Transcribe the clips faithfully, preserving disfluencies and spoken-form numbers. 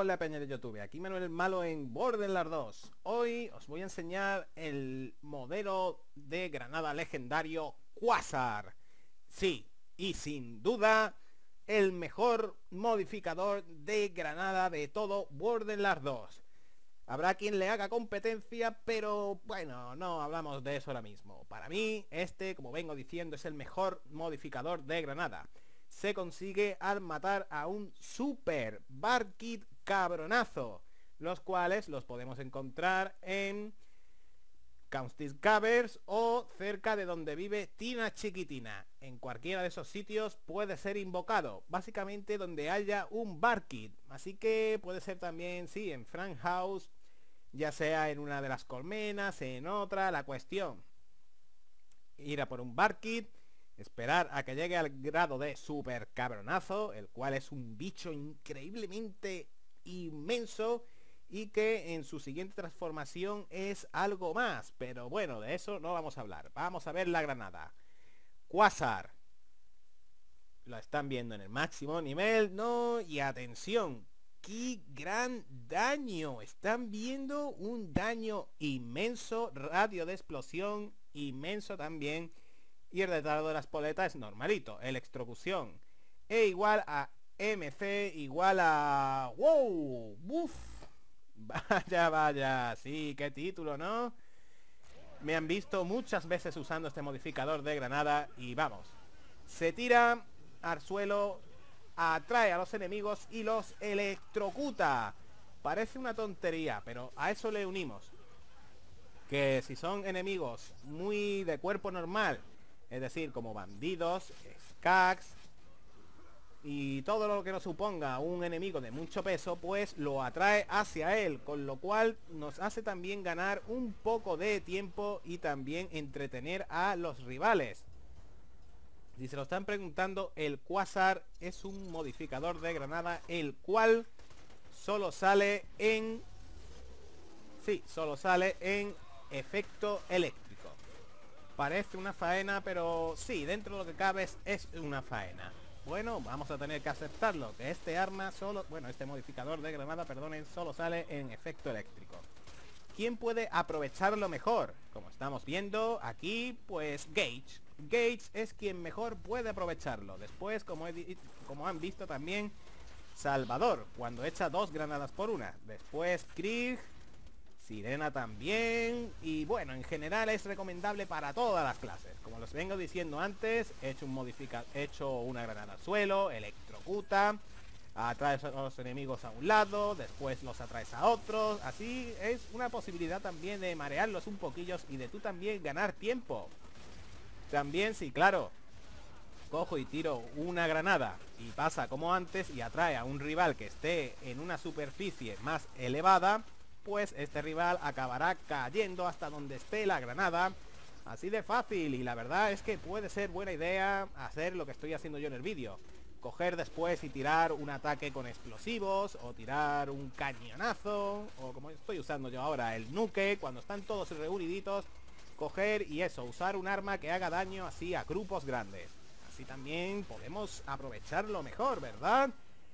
Hola peña de YouTube, aquí Manuel el Malo en Borderlands dos. Hoy os voy a enseñar el modelo de granada legendario Quasar. Sí, y sin duda el mejor modificador de granada de todo Borderlands dos. Habrá quien le haga competencia, pero bueno, no hablamos de eso ahora mismo. Para mí, este, como vengo diciendo, es el mejor modificador de granada. Se consigue al matar a un super Barkid cabronazo, los cuales los podemos encontrar en Countess Caverns o cerca de donde vive Tina Chiquitina. En cualquiera de esos sitios puede ser invocado, básicamente donde haya un Barkid. Así que puede ser también, sí, en Frank House, ya sea en una de las colmenas, en otra. La cuestión, ir a por un Barkid, esperar a que llegue al grado de super cabronazo, el cual es un bicho increíblemente inmenso y que en su siguiente transformación es algo más. Pero bueno, de eso no vamos a hablar. Vamos a ver la granada Quasar. Lo están viendo en el máximo nivel, ¿no? Y atención, ¡qué gran daño! Están viendo un daño inmenso, radio de explosión inmenso también. Y el retardo de las poletas es normalito, electrocución. E igual a M C igual a... ¡Wow! ¡Buf! Vaya, vaya, sí, qué título, ¿no? Me han visto muchas veces usando este modificador de granada y vamos. Se tira al suelo, atrae a los enemigos y los electrocuta. Parece una tontería, pero a eso le unimos que si son enemigos muy de cuerpo normal, es decir, como bandidos, skags y todo lo que nos suponga un enemigo de mucho peso, pues lo atrae hacia él, con lo cual nos hace también ganar un poco de tiempo y también entretener a los rivales. Si se lo están preguntando, el Quasar es un modificador de granada el cual solo sale en... Sí, solo sale en efecto eléctrico. Parece una faena, pero sí, dentro de lo que cabe es, es una faena. Bueno, vamos a tener que aceptarlo, que este arma solo, bueno, este modificador de granada, perdonen, solo sale en efecto eléctrico. ¿Quién puede aprovecharlo mejor? Como estamos viendo aquí, pues Gage. Gage es quien mejor puede aprovecharlo. Después, como, he, como han visto también, Salvador, cuando echa dos granadas por una. Después Krieg, Sirena también. Y bueno, en general es recomendable para todas las clases. Como los vengo diciendo antes, he hecho un modifica he hecho una granada al suelo, electrocuta, atraes a los enemigos a un lado, después los atraes a otros. Así es una posibilidad también de marearlos un poquillo y de tú también ganar tiempo. También, sí, claro, cojo y tiro una granada y pasa como antes y atrae a un rival que esté en una superficie más elevada, pues este rival acabará cayendo hasta donde esté la granada. Así de fácil, y la verdad es que puede ser buena idea hacer lo que estoy haciendo yo en el vídeo. Coger después y tirar un ataque con explosivos, o tirar un cañonazo, o como estoy usando yo ahora, el nuke, cuando están todos reuniditos. Coger y eso, usar un arma que haga daño así a grupos grandes. Así también podemos aprovecharlo mejor, ¿verdad?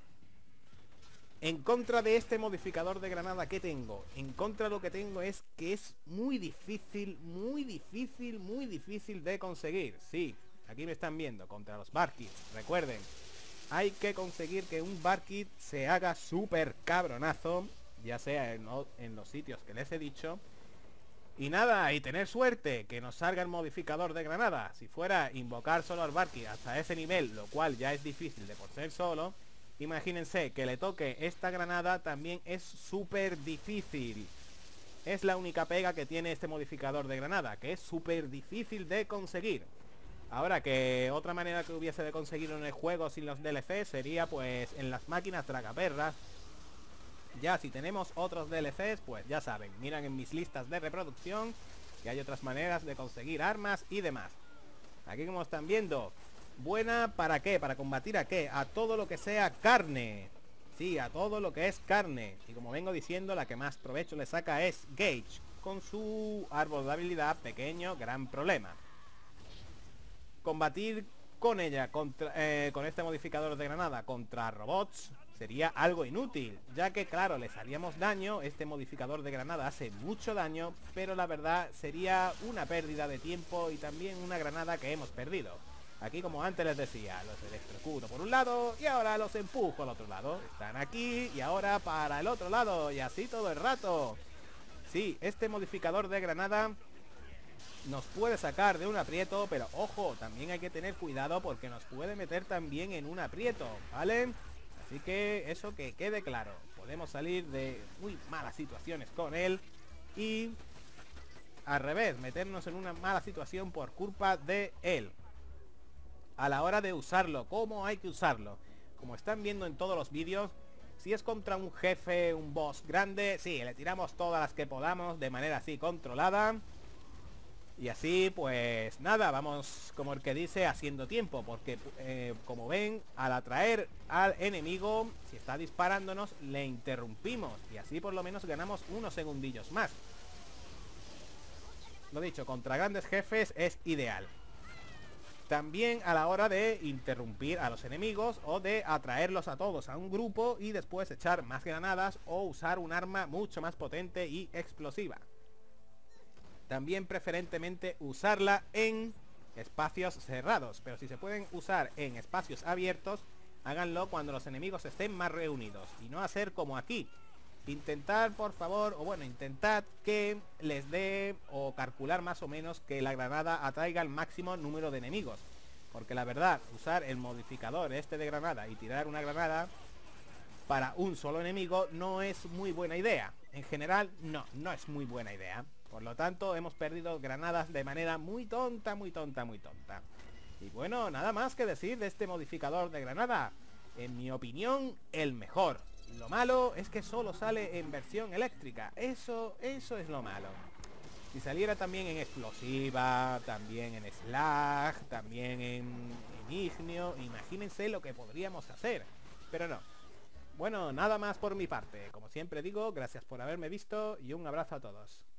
En contra de este modificador de granada, ¿qué tengo? En contra lo que tengo es que es muy difícil, muy difícil, muy difícil de conseguir. Sí, aquí me están viendo, contra los Barkids. Recuerden, hay que conseguir que un Barkid se haga súper cabronazo, ya sea en, en los sitios que les he dicho. Y nada, y tener suerte que nos salga el modificador de granada. Si fuera invocar solo al Barkid hasta ese nivel, lo cual ya es difícil de por ser solo, imagínense que le toque esta granada, también es súper difícil. Es la única pega que tiene este modificador de granada, que es súper difícil de conseguir. Ahora, que otra manera que hubiese de conseguirlo en el juego sin los D L C sería pues en las máquinas tragaperras. Ya si tenemos otros D L Cs, pues ya saben, miran en mis listas de reproducción que hay otras maneras de conseguir armas y demás. Aquí como están viendo, buena ¿para qué? ¿Para combatir a qué? A todo lo que sea carne. Sí, a todo lo que es carne. Y como vengo diciendo, la que más provecho le saca es Gage, con su árbol de habilidad pequeño, gran problema. Combatir con ella, contra, eh, con este modificador de granada, contra robots, sería algo inútil, ya que claro, les haríamos daño, este modificador de granada hace mucho daño, pero la verdad sería una pérdida de tiempo y también una granada que hemos perdido. Aquí, como antes les decía, los electrocuto por un lado y ahora los empujo al otro lado. Están aquí y ahora para el otro lado y así todo el rato. Sí, este modificador de granada nos puede sacar de un aprieto, pero ojo, también hay que tener cuidado porque nos puede meter también en un aprieto, ¿vale? Así que eso que quede claro, podemos salir de muy malas situaciones con él y al revés, meternos en una mala situación por culpa de él. A la hora de usarlo, ¿cómo hay que usarlo? Como están viendo en todos los vídeos, si es contra un jefe, un boss grande, sí, le tiramos todas las que podamos de manera así controlada. Y así pues nada, vamos como el que dice haciendo tiempo, porque eh, como ven, al atraer al enemigo, si está disparándonos, le interrumpimos y así por lo menos ganamos unos segundillos más. Lo dicho, contra grandes jefes es ideal. También a la hora de interrumpir a los enemigos o de atraerlos a todos a un grupo y después echar más granadas o usar un arma mucho más potente y explosiva. También preferentemente usarla en espacios cerrados, pero si se pueden usar en espacios abiertos, háganlo cuando los enemigos estén más reunidos y no hacer como aquí. Intentar, por favor, o bueno, intentad que les dé o calcular más o menos que la granada atraiga el máximo número de enemigos. Porque la verdad, usar el modificador este de granada y tirar una granada para un solo enemigo no es muy buena idea. En general, no, no es muy buena idea. Por lo tanto, hemos perdido granadas de manera muy tonta, muy tonta, muy tonta. Y bueno, nada más que decir de este modificador de granada. En mi opinión, el mejor. Lo malo es que solo sale en versión eléctrica. Eso, eso es lo malo. Si saliera también en explosiva, también en slag, también en, en ignio, imagínense lo que podríamos hacer. Pero no. Bueno, nada más por mi parte. Como siempre digo, gracias por haberme visto y un abrazo a todos.